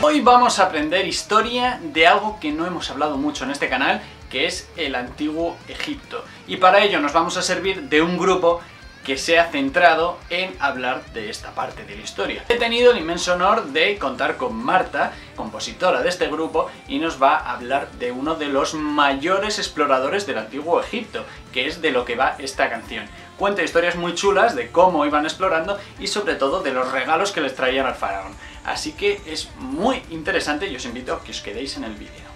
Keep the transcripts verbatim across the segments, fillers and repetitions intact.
Hoy vamos a aprender historia de algo que no hemos hablado mucho en este canal, que es el Antiguo Egipto. Y para ello nos vamos a servir de un grupo que se ha centrado en hablar de esta parte de la historia. He tenido el inmenso honor de contar con Marta, compositora de este grupo, y nos va a hablar de uno de los mayores exploradores del Antiguo Egipto, que es de lo que va esta canción. Cuenta historias muy chulas de cómo iban explorando y sobre todo de los regalos que les traían al faraón. Así que es muy interesante y os invito a que os quedéis en el vídeo.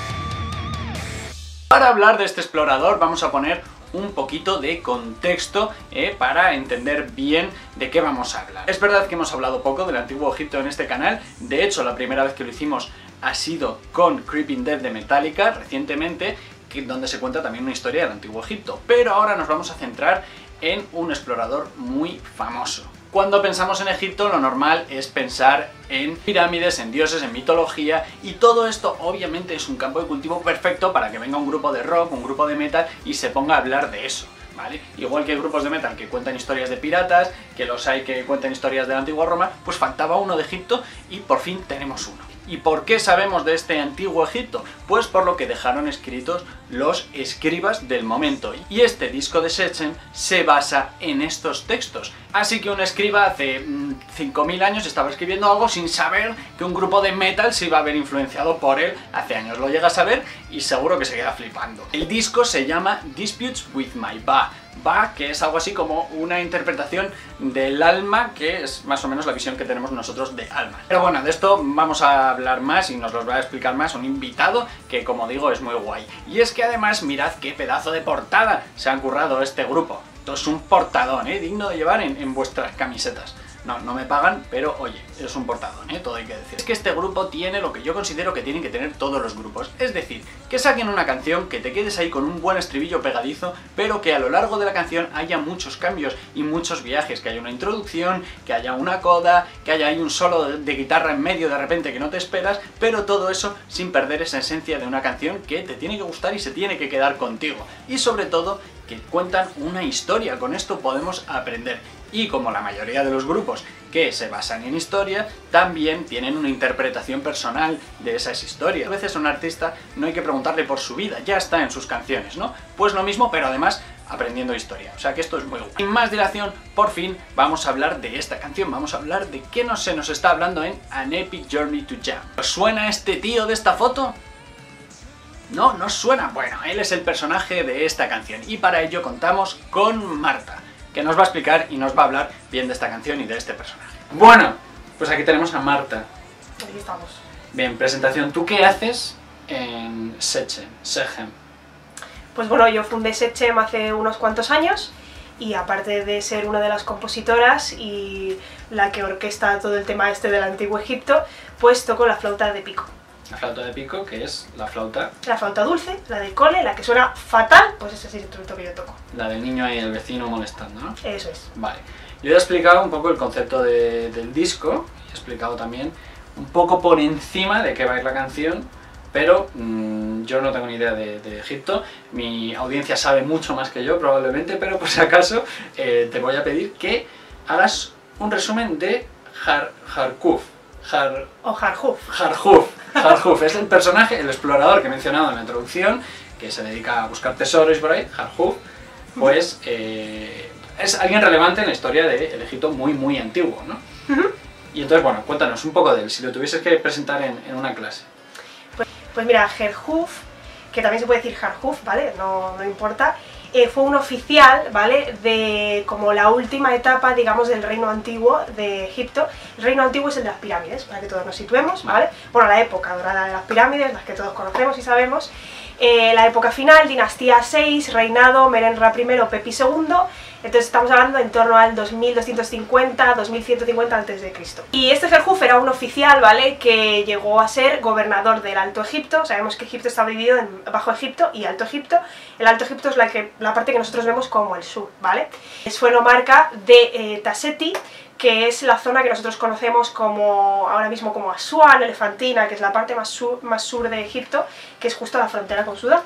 Para hablar de este explorador vamos a poner un poquito de contexto eh, para entender bien de qué vamos a hablar. Es verdad que hemos hablado poco del Antiguo Egipto en este canal, de hecho la primera vez que lo hicimos ha sido con Creeping Death de Metallica recientemente, que, donde se cuenta también una historia del Antiguo Egipto, pero ahora nos vamos a centrar en un explorador muy famoso. Cuando pensamos en Egipto, lo normal es pensar en pirámides, en dioses, en mitología, y todo esto obviamente es un campo de cultivo perfecto para que venga un grupo de rock, un grupo de metal y se ponga a hablar de eso, ¿vale? Igual que hay grupos de metal que cuentan historias de piratas, que los hay que cuentan historias de la antigua Roma, pues faltaba uno de Egipto y por fin tenemos uno. ¿Y por qué sabemos de este Antiguo Egipto? Pues por lo que dejaron escritos los escribas del momento. Y este disco de Sechen se basa en estos textos. Así que un escriba hace mmm, cinco mil años estaba escribiendo algo sin saber que un grupo de metal se iba a ver influenciado por él hace años. Lo llega a saber y seguro que se queda flipando. El disco se llama Disputes with My Ba. Ba, que es algo así como una interpretación del alma, que es más o menos la visión que tenemos nosotros de alma. Pero bueno, de esto vamos a hablar más y nos lo va a explicar más un invitado que, como digo, es muy guay. Y es que además mirad qué pedazo de portada se han currado este grupo. Esto es un portadón, ¿eh? Digno de llevar en, en vuestras camisetas. No, no me pagan, pero oye, es un portadón, ¿eh? Todo hay que decir. Es que este grupo tiene lo que yo considero que tienen que tener todos los grupos. Es decir, que saquen una canción, que te quedes ahí con un buen estribillo pegadizo, pero que a lo largo de la canción haya muchos cambios y muchos viajes. Que haya una introducción, que haya una coda, que haya ahí un solo de, de guitarra en medio de repente que no te esperas, pero todo eso sin perder esa esencia de una canción que te tiene que gustar y se tiene que quedar contigo. Y sobre todo, que cuentan una historia. Con esto podemos aprender. Y como la mayoría de los grupos que se basan en historia, también tienen una interpretación personal de esas historias. A veces a un artista no hay que preguntarle por su vida, ya está en sus canciones, ¿no? Pues lo mismo, pero además aprendiendo historia. O sea que esto es muy guay. Sin más dilación, por fin vamos a hablar de esta canción, vamos a hablar de qué no se nos está hablando en An Epic Journey to Jam. ¿Os suena este tío de esta foto? ¿No? ¿No os suena? Bueno, él es el personaje de esta canción y para ello contamos con Marta, que nos va a explicar y nos va a hablar bien de esta canción y de este personaje. Bueno, pues aquí tenemos a Marta. Aquí estamos. Bien, presentación. ¿Tú qué haces en Sechem? Sechem. Pues bueno, yo fundé Sechem hace unos cuantos años y aparte de ser una de las compositoras y la que orquesta todo el tema este del Antiguo Egipto, pues toco la flauta de pico. La flauta de pico, que es la flauta... La flauta dulce, la de cole, la que suena fatal, pues ese es el instrumento que yo toco. La del niño y el vecino molestando, ¿no? Eso es. Vale. Yo he explicado un poco el concepto de, del disco, he explicado también un poco por encima de qué va a ir la canción, pero mmm, yo no tengo ni idea de, de Egipto, mi audiencia sabe mucho más que yo probablemente, pero por si acaso eh, te voy a pedir que hagas un resumen de Har, Harkuf. Har, o Harhuf. Harhuf. Harhuf es el personaje, el explorador que he mencionado en la introducción, que se dedica a buscar tesoros por ahí. Harhuf, pues eh, es alguien relevante en la historia del Egipto muy muy antiguo, ¿no? Uh-huh. Y entonces, bueno, cuéntanos un poco de él, si lo tuvieses que presentar en, en una clase. Pues, pues mira, Harhuf, que también se puede decir Harhuf, ¿vale? No, no importa. Eh, fue un oficial, ¿vale?, de como la última etapa, digamos, del reino antiguo de Egipto. El reino antiguo es el de las pirámides, para que todos nos situemos, ¿vale? Bueno, la época dorada de las pirámides, las que todos conocemos y sabemos. Eh, la época final, dinastía seis, reinado Merenra primero, Pepi segundo. Entonces estamos hablando en torno al dos mil doscientos cincuenta, dos mil ciento cincuenta antes de Cristo. Y este Harhuf era un oficial, ¿vale?, que llegó a ser gobernador del Alto Egipto. Sabemos que Egipto está dividido en Bajo Egipto y Alto Egipto. El Alto Egipto es la, que, la parte que nosotros vemos como el sur, ¿vale? Fue nomarca de eh, Taseti, que es la zona que nosotros conocemos como ahora mismo como Asuán, Elefantina, que es la parte más sur, más sur de Egipto, que es justo la frontera con Sudán.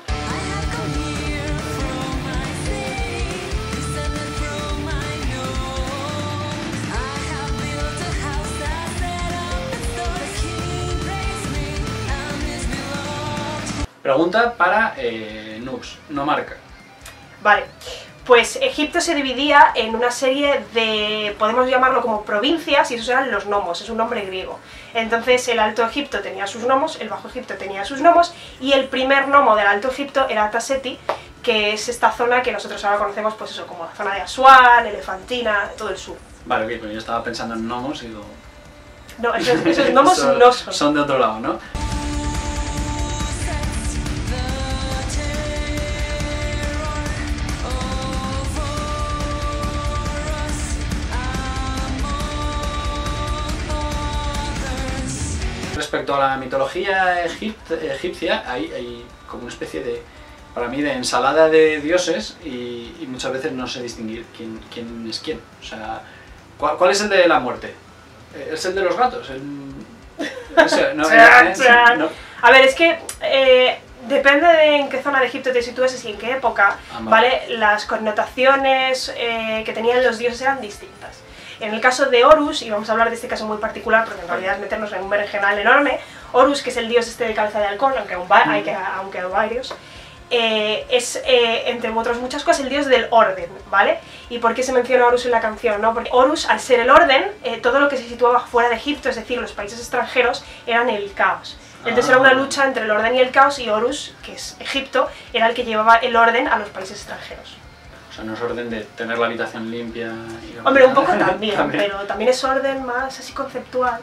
Pregunta para eh, noobs, no marca. Vale, pues Egipto se dividía en una serie de, podemos llamarlo como provincias, y esos eran los nomos, es un nombre griego. Entonces el Alto Egipto tenía sus nomos, el Bajo Egipto tenía sus nomos, y el primer nomo del Alto Egipto era Taseti, que es esta zona que nosotros ahora conocemos, pues eso, como la zona de Asuán, Elefantina, todo el sur. Vale, ok, pues yo estaba pensando en gnomos y digo... No, esos, esos gnomos son, no son. Son de otro lado, ¿no? Respecto a la mitología egipt, egipcia, hay, hay como una especie de, para mí, de ensalada de dioses y, y muchas veces no sé distinguir quién, quién es quién. O sea, ¿cuál, cuál es el de la muerte? ¿Es el de los gatos? El... Ese, no, no, no. A ver, es que eh, depende de en qué zona de Egipto te sitúes y en qué época, ah, vale. ¿vale? Las connotaciones eh, que tenían los dioses eran distintas. En el caso de Horus, y vamos a hablar de este caso muy particular porque en realidad es meternos en un berenjenal enorme, Horus, que es el dios este de cabeza de halcón, aunque aún va, hay, que, aunque hay varios, eh, es, eh, entre otras muchas cosas, el dios del orden, ¿vale? ¿Y por qué se menciona Horus en la canción? ¿No? Porque Horus, al ser el orden, eh, todo lo que se situaba fuera de Egipto, es decir, los países extranjeros, eran el caos. Entonces era una lucha entre el orden y el caos, y Horus, que es Egipto, era el que llevaba el orden a los países extranjeros. O sea, no es orden de tener la habitación limpia y... Hombre, un poco también, también, pero también es orden más así conceptual.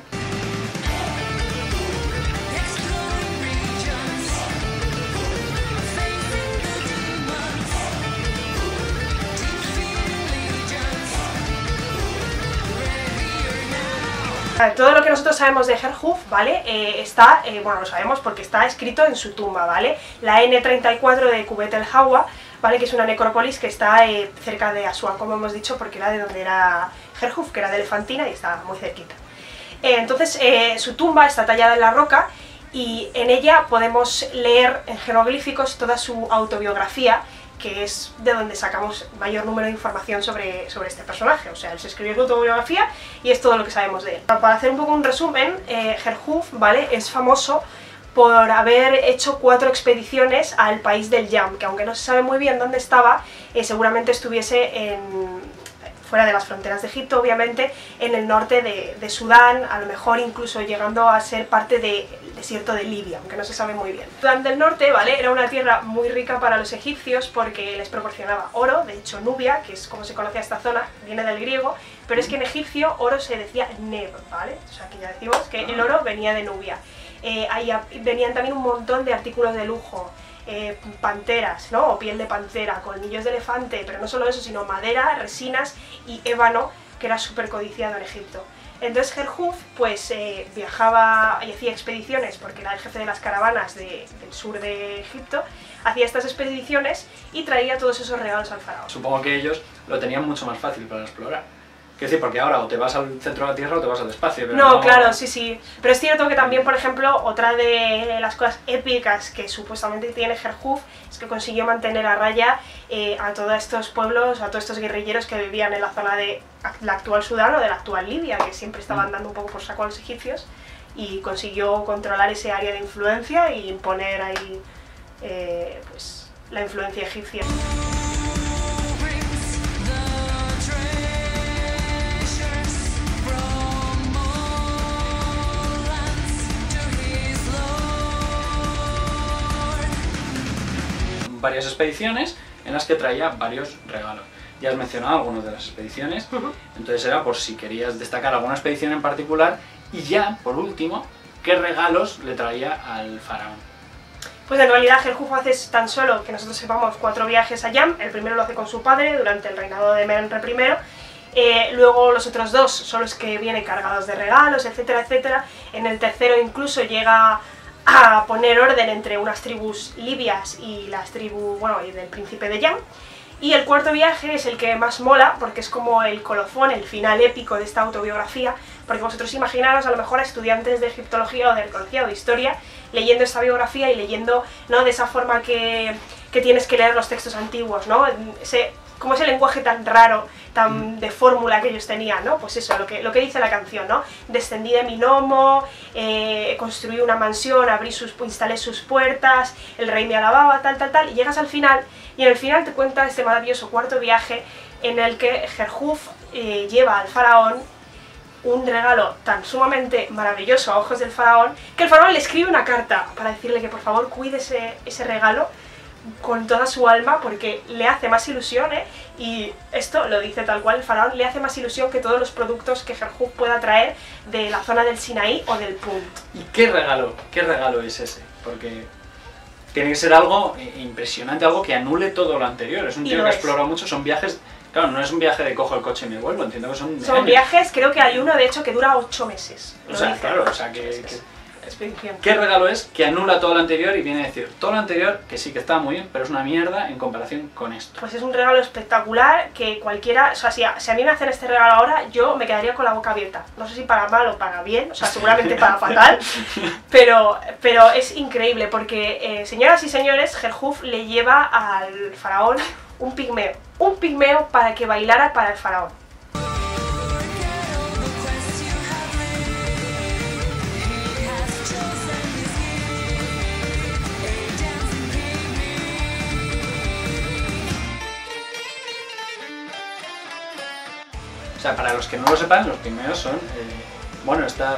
Todo lo que nosotros sabemos de Herjuf, ¿vale? Eh, está, eh, bueno, lo sabemos porque está escrito en su tumba, ¿vale? La ene treinta y cuatro de Kubet el Hawa, ¿vale? Que es una necrópolis que está eh, cerca de Asuán, como hemos dicho, porque era de donde era Herjuf, que era de Elefantina y está muy cerquita. Eh, entonces, eh, su tumba está tallada en la roca y en ella podemos leer en jeroglíficos toda su autobiografía, que es de donde sacamos mayor número de información sobre, sobre este personaje. O sea, él se escribió su autobiografía y es todo lo que sabemos de él. Para hacer un poco un resumen, eh, Herjuf, ¿vale? Es famoso por haber hecho cuatro expediciones al país del Yam, que aunque no se sabe muy bien dónde estaba, eh, seguramente estuviese en, fuera de las fronteras de Egipto, obviamente, en el norte de, de Sudán, a lo mejor incluso llegando a ser parte del desierto de Libia, aunque no se sabe muy bien. Sudán del Norte, ¿vale? Era una tierra muy rica para los egipcios porque les proporcionaba oro, de hecho Nubia, que es como se conoce a esta zona, viene del griego, pero es que en egipcio oro se decía Neb, ¿vale? O sea, que ya decimos que el oro venía de Nubia. Eh, ahí venían también un montón de artículos de lujo, eh, panteras, ¿no? O piel de pantera, colmillos de elefante, pero no solo eso, sino madera, resinas y ébano, que era súper codiciado en Egipto. Entonces Herjuf pues eh, viajaba y hacía expediciones, porque era el jefe de las caravanas de, del sur de Egipto, hacía estas expediciones y traía todos esos regalos al faraón. Supongo que ellos lo tenían mucho más fácil para explorar. Quiero decir, porque ahora o te vas al centro de la Tierra o te vas al espacio. Pero no, no, claro, sí, sí. Pero es cierto que también, por ejemplo, otra de las cosas épicas que supuestamente tiene Herjuf es que consiguió mantener a raya eh, a todos estos pueblos, a todos estos guerrilleros que vivían en la zona de la actual Sudán o de la actual Libia, que siempre estaban dando un poco por saco a los egipcios, y consiguió controlar ese área de influencia y imponer ahí eh, pues, la influencia egipcia. Varias expediciones en las que traía varios regalos. Ya has mencionado algunas de las expediciones, uh-huh. Entonces era por si querías destacar alguna expedición en particular y ya, por último, ¿qué regalos le traía al faraón? Pues en realidad Herjuf hace tan solo, que nosotros sepamos, cuatro viajes a Yam. El primero lo hace con su padre durante el reinado de Menre primero, eh, luego los otros dos son los que vienen cargados de regalos, etcétera, etcétera. En el tercero incluso llega a poner orden entre unas tribus libias y las tribus, bueno, y del príncipe de Yam. Y el cuarto viaje es el que más mola, porque es como el colofón, el final épico de esta autobiografía, porque vosotros imaginaros a lo mejor a estudiantes de egiptología o de arqueología o de historia leyendo esta biografía y leyendo, ¿no?, de esa forma que, que tienes que leer los textos antiguos, ¿no? Ese como ese lenguaje tan raro, tan de fórmula que ellos tenían, ¿no? Pues eso, lo que, lo que dice la canción, ¿no? Descendí de mi gnomo, eh, construí una mansión, abrí sus, instalé sus puertas, el rey me alababa, tal, tal, tal, y llegas al final, y en el final te cuenta este maravilloso cuarto viaje en el que Jerhuf eh, lleva al faraón un regalo tan sumamente maravilloso a ojos del faraón, que el faraón le escribe una carta para decirle que por favor cuide ese, ese regalo con toda su alma, porque le hace más ilusión, ¿eh? Y esto lo dice tal cual el faraón, le hace más ilusión que todos los productos que Jerhuf pueda traer de la zona del Sinaí o del Punt. ¿Y qué regalo? ¿Qué regalo es ese? Porque tiene que ser algo impresionante, algo que anule todo lo anterior. Es un tío que explora mucho, son viajes... Claro, no es un viaje de cojo el coche y me vuelvo, entiendo que son... Son años. Viajes, creo que hay uno de hecho que dura ocho meses. O sea, claro, o sea que... que... ¿Qué regalo es que anula todo lo anterior y viene a decir todo lo anterior que sí que está muy bien, pero es una mierda en comparación con esto? Pues es un regalo espectacular que cualquiera, o sea, si a, si a mí me hacen este regalo ahora, yo me quedaría con la boca abierta. No sé si para mal o para bien, o sea, seguramente para fatal, pero, pero es increíble porque, eh, señoras y señores, Jerhuf le lleva al faraón un pigmeo, un pigmeo para que bailara para el faraón. O sea, para los que no lo sepan, los pigmeos son, eh, bueno, esta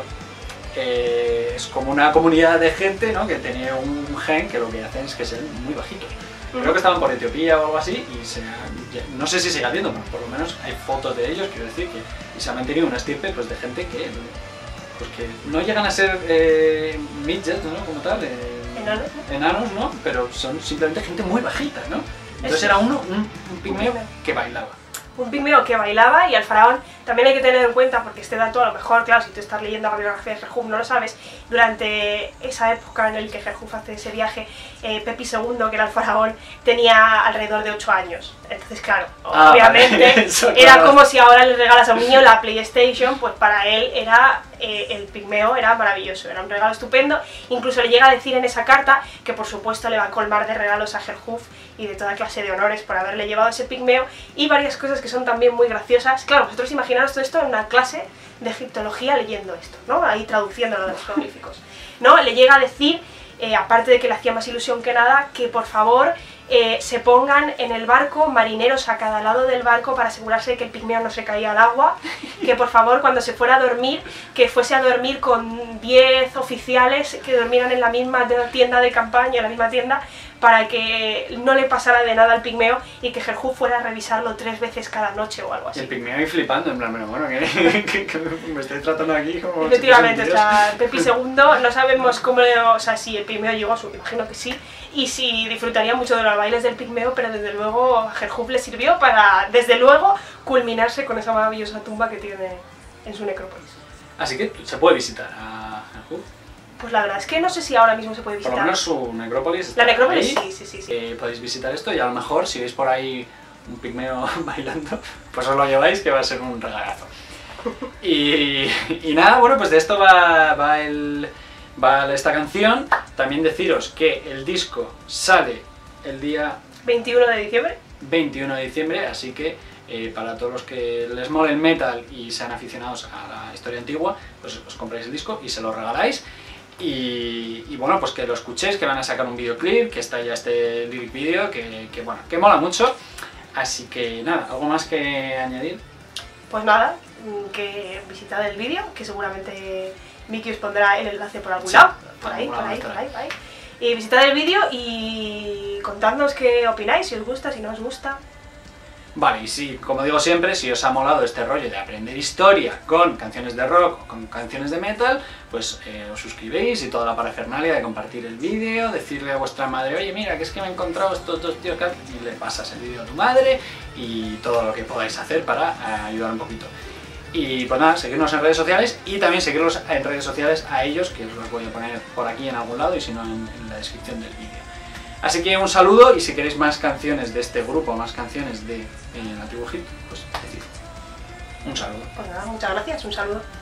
eh, es como una comunidad de gente, ¿no?, que tiene un gen que lo que hacen es que sean muy bajitos. Creo que estaban por Etiopía o algo así y se han, no sé si sigue habiendo, pero por lo menos hay fotos de ellos, quiero decir, que y se ha mantenido una estirpe pues, de gente que, pues, que no llegan a ser eh, midgets, ¿no?, como tal, eh, enanos, enanos, ¿no?, pero son simplemente gente muy bajita, ¿no? Entonces era uno, un, un pigmeo que bailaba. Un pigmeo que bailaba, y al faraón también hay que tener en cuenta, porque este dato a lo mejor, claro, si tú estás leyendo la biografía de Jerhuf no lo sabes, durante esa época en la que Jerhuf hace ese viaje, eh, Pepi segundo, que era el faraón, tenía alrededor de ocho años. Entonces, claro, ah, obviamente vale. Eso, era claro. como si ahora le regalas a un niño la PlayStation, pues para él era eh, el pigmeo era maravilloso, era un regalo estupendo. Incluso le llega a decir en esa carta que por supuesto le va a colmar de regalos a Jerhuf y de toda clase de honores por haberle llevado ese pigmeo, y varias cosas que son también muy graciosas. Claro, vosotros imaginaros todo esto en una clase de egiptología leyendo esto, ¿no? Ahí traduciendo lo de los jeroglíficos, ¿no? Le llega a decir, eh, aparte de que le hacía más ilusión que nada, que por favor eh, se pongan en el barco marineros a cada lado del barco para asegurarse de que el pigmeo no se caía al agua, que por favor cuando se fuera a dormir, que fuese a dormir con diez oficiales que durmieran en la misma tienda de campaña, en la misma tienda, para que no le pasara de nada al pigmeo y que Jerhuf fuera a revisarlo tres veces cada noche o algo así. El pigmeo ahí flipando, en plan, pero bueno, que, que, que me estoy tratando aquí como... Efectivamente, o sea, Pepi segundo, no sabemos cómo, o sea, si el pigmeo llegó a su, imagino que sí, y si disfrutaría mucho de los bailes del pigmeo, pero desde luego a Jerhuf le sirvió para, desde luego, culminarse con esa maravillosa tumba que tiene en su necrópolis. Así que se puede visitar a Jerhuf. Pues la verdad es que no sé si ahora mismo se puede visitar. Por lo menos su necrópolis está La necrópolis ahí. sí, sí, sí. sí. Eh, podéis visitar esto y a lo mejor si veis por ahí un pigmeo bailando, pues os lo lleváis, que va a ser un regalazo. Y, y nada, bueno, pues de esto va, va, el, va esta canción. También deciros que el disco sale el día veintiuno de diciembre. veintiuno de diciembre, así que eh, para todos los que les mole el metal y sean aficionados a la historia antigua, pues os compráis el disco y se lo regaláis. Y, y bueno, pues que lo escuchéis, que van a sacar un videoclip, que está ya este lyric video, que, que bueno, que mola mucho. Así que nada, ¿algo más que añadir? Pues nada, que visitad el vídeo, que seguramente Miki os pondrá el enlace por algún sí, lado, por ahí, por por ahí, por ahí, por ahí. Y visitad el vídeo y contadnos qué opináis, si os gusta, si no os gusta. Vale, y sí, como digo siempre, si os ha molado este rollo de aprender historia con canciones de rock o con canciones de metal, pues eh, os suscribéis y toda la parafernalia de compartir el vídeo, decirle a vuestra madre, oye mira, que es que me he encontrado estos dos tíos, y le pasas el vídeo a tu madre y todo lo que podáis hacer para eh, ayudar un poquito. Y pues nada, seguirnos en redes sociales y también seguirlos en redes sociales a ellos, que os los voy a poner por aquí en algún lado y si no en, en la descripción del vídeo. Así que un saludo, y si queréis más canciones de este grupo, más canciones de eh, el Antiguo Egipto, pues decid. Un saludo. Pues nada, muchas gracias, un saludo.